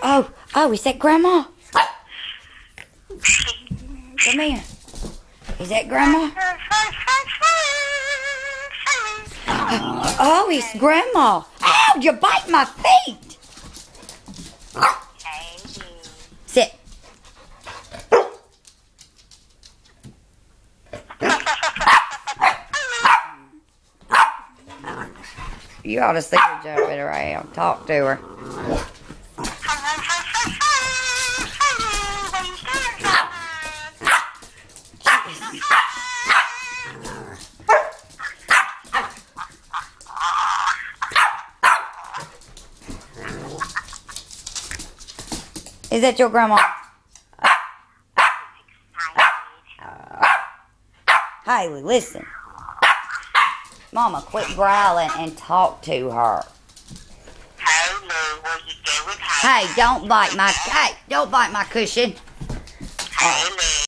Oh, is that Grandma? Come here. Is that Grandma? Oh, it's Grandma. Ow, you bite my feet. Sit. You ought to see her jumping around. Talk to her. Is that your grandma? Hailey, listen. Mama, quit growling and talk to her. Hey, don't bite my cushion.